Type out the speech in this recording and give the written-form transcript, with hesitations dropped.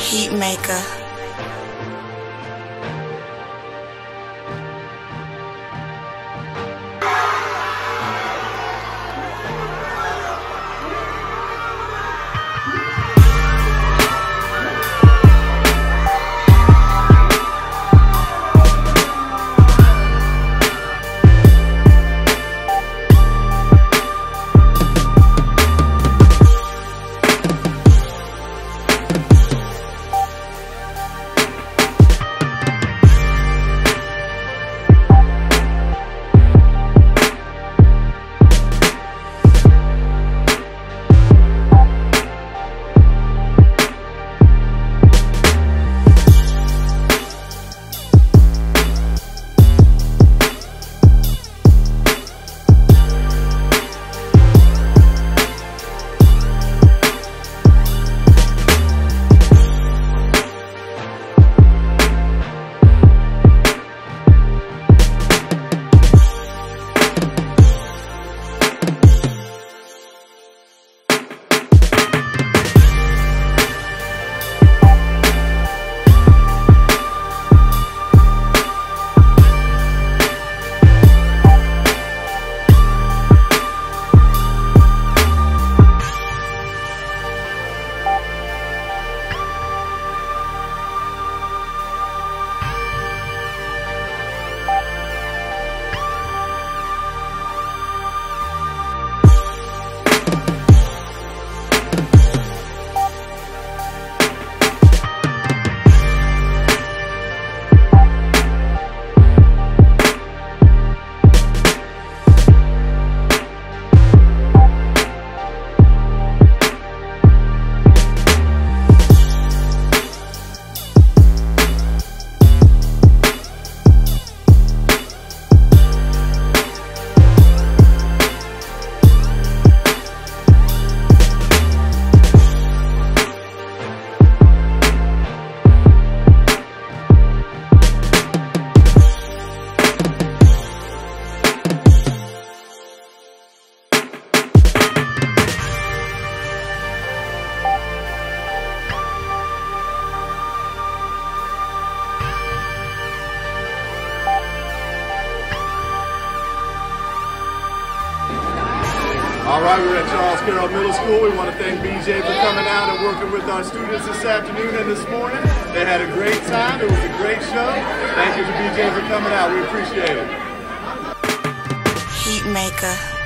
Heat maker. All right, we're at Charles Carroll Middle School. We want to thank BJ for coming out and working with our students this afternoon and this morning. They had a great time. It was a great show. Thank you to BJ for coming out. We appreciate it. Heat maker.